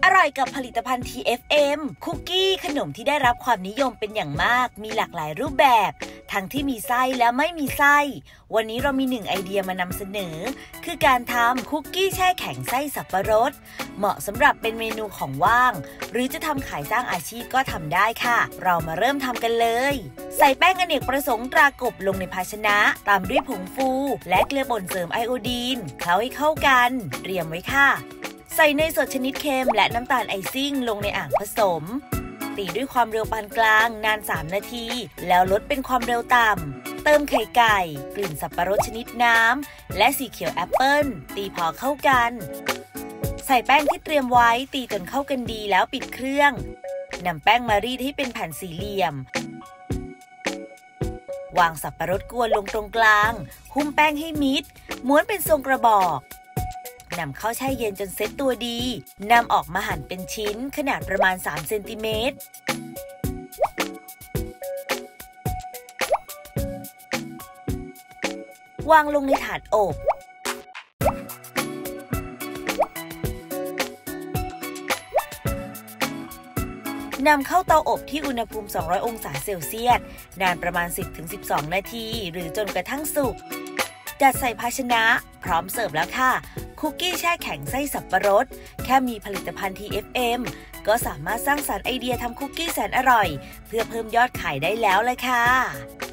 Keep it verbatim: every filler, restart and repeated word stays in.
อร่อยกับผลิตภัณฑ์ ที เอฟ เอ็ม คุกกี้ขนมที่ได้รับความนิยมเป็นอย่างมากมีหลากหลายรูปแบบทั้งที่มีไส้และไม่มีไส้วันนี้เรามีหนึ่งไอเดียมานำเสนอคือการทำคุกกี้แช่แข็งไส้สับปะรดเหมาะสำหรับเป็นเมนูของว่างหรือจะทำขายสร้างอาชีพก็ทำได้ค่ะเรามาเริ่มทำกันเลยใส่แป้งอเนกประสงค์ตรากบลงในภาชนะตามด้วยผงฟูและเกลือป่นเสริมไอโอดีนเคล้าให้เข้ากันเตรียมไว้ค่ะใส่เนยสดชนิดเค็มและน้ำตาลไอซิ่งลงในอ่างผสมตีด้วยความเร็วปานกลางนานสามนาทีแล้วลดเป็นความเร็วต่ำเติมไข่ไก่กลิ่นสับปะรดชนิดน้ำและสีเขียวแอปเปิ้ลตีพอเข้ากันใส่แป้งที่เตรียมไว้ตีจนเข้ากันดีแล้วปิดเครื่องนำแป้งมารีดให้เป็นแผ่นสี่เหลี่ยมวางสับปะรดกวนลงตรงกลางหุ้มแป้งให้มิดม้วนเป็นทรงกระบอกนำเข้าแช่เย็นจนเซ็ตตัวดีนำออกมาหั่นเป็นชิ้นขนาดประมาณสามเซนติเมตรวางลงในถาดอบนำเข้าเตาอบที่อุณหภูมิสองร้อยองศาเซลเซียสนานประมาณ สิบถึงสิบสอง นาทีหรือจนกระทั่งสุกจัดใส่ภาชนะพร้อมเสิร์ฟแล้วค่ะคุกกี้แช่แข็งไส้สับปะรดแค่มีผลิตภัณฑ์ ที เอฟ เอ็ม ก็สามารถสร้างสรรค์ไอเดียทำคุกกี้แสนอร่อยเพื่อเพิ่มยอดขายได้แล้วเลยค่ะ